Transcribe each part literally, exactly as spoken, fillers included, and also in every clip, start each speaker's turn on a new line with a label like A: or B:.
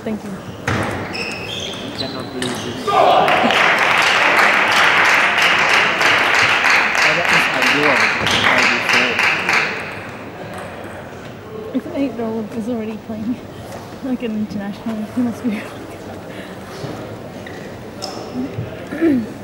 A: Thank you.
B: I cannot believe this.
A: If an eight-year-old is already playing like an international, he must be really good.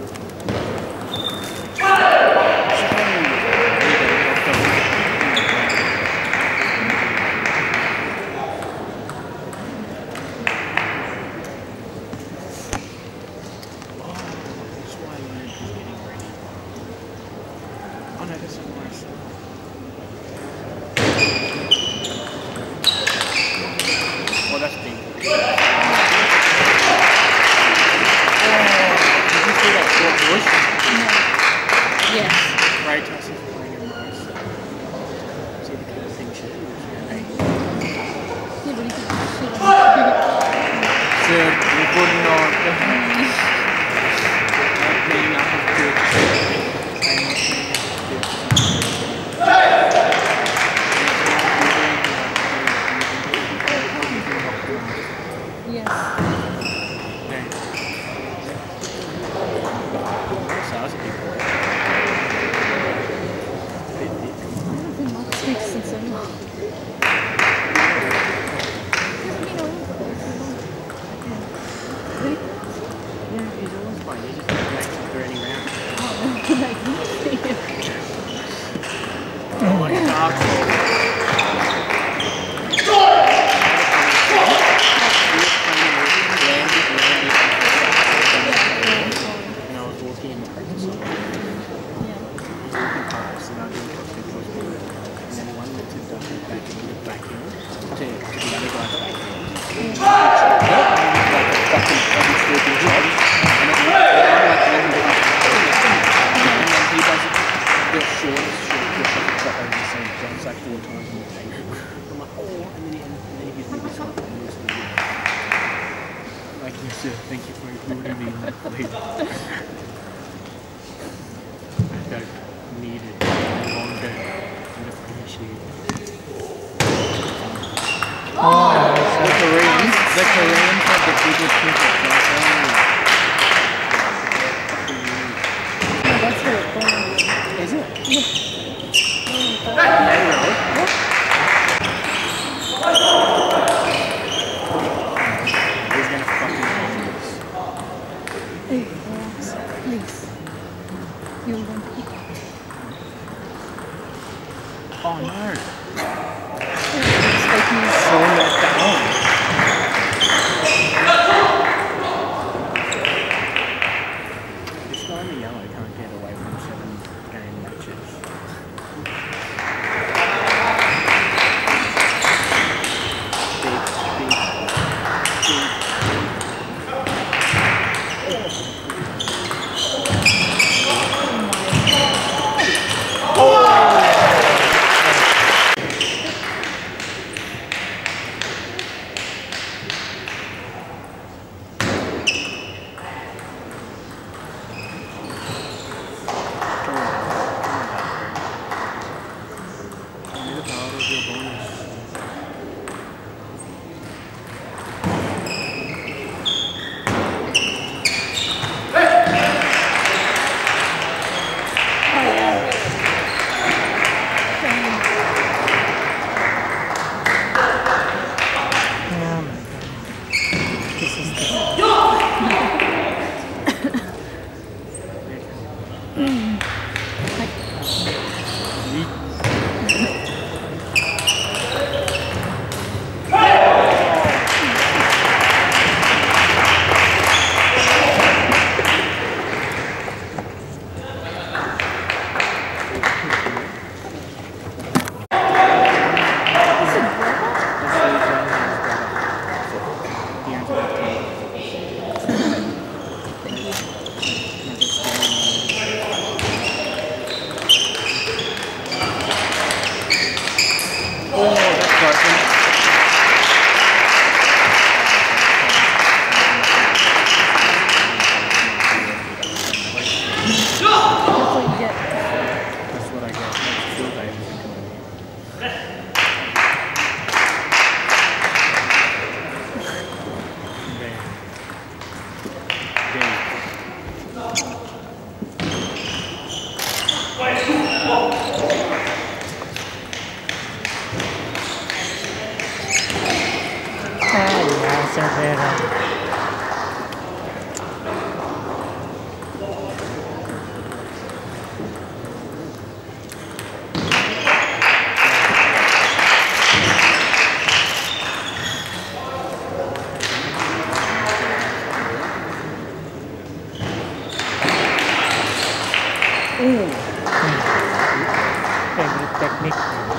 B: Thank you for including me in that plate. I need it longer and appreciate it. Oh, the Koreans, the Koreans have defeated people.
A: That's where it's going.
B: Is it?
A: Yeah.
B: Yeah.
A: Hey, relax, please. You're going to eat.
B: Oh no!
A: It's making me
B: so let down. This guy in the yellow can't get away from seven game matches. Big, big, big.
C: Severa.
B: Ooh.
C: Favorite technique.